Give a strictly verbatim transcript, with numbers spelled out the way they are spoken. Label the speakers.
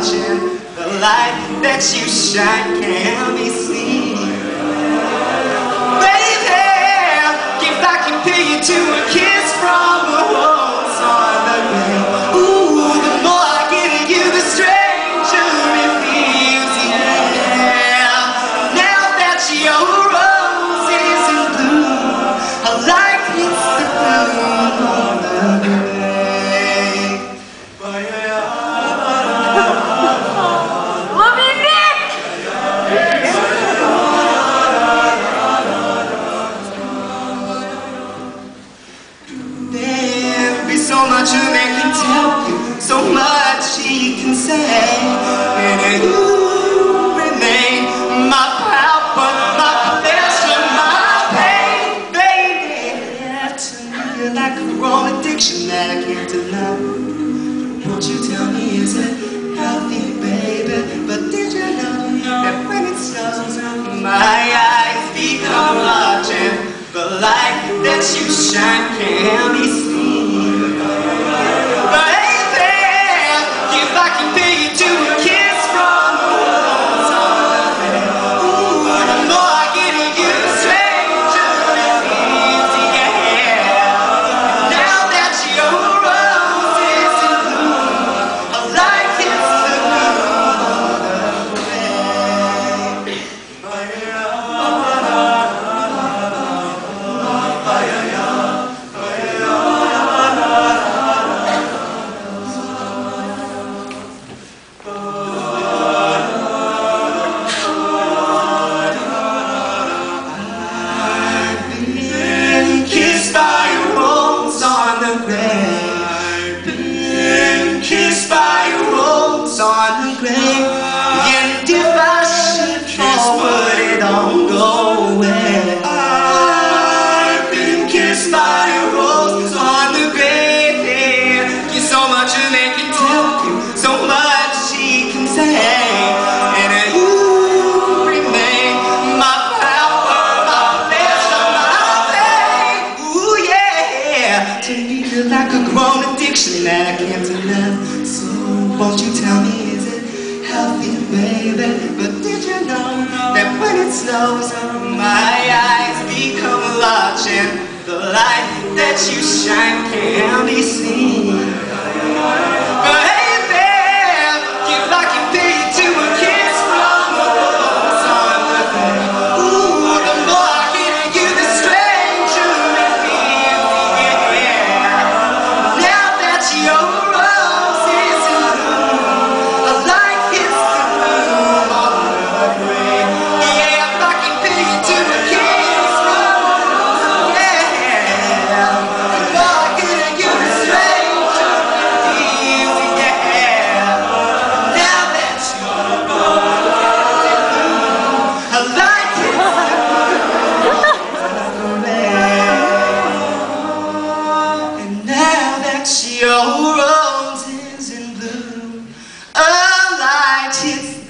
Speaker 1: watching. The light that you shine can't be seen. Baby, if I compare you to a kiss from a rose on the grave, ooh, the more I get at you, the stranger it feels, yeah. Now that your rose is in bloom, I like it's the bloom on the grave. So much a man can tell you, so much he can say, and you remain my power, my pleasure, my pain, baby. To me you're like a wrong addiction that I can't deny. Won't you tell me, is it healthy, baby? But did you know that when it snows, my eyes become large and the light that you shine can't be seen? On the grave, and if I should fall, would it all go away? I've been kissed by a rose on the grave. You're so much a man can tell you, so much he can say, and you remain my power, my pleasure, my pain. Ooh yeah, to me you're like a grown addiction that I can't deny. So won't you tell me, is it healthy, baby? But did you know that when it snows, my eyes become large and the light that you shine can't be seen? But hey, babe, if I can pay you to a kiss from a rose on the grave, ooh, the more I get at you, the stranger it feels, yeah. Now that you're your rose is in bloom, a light hits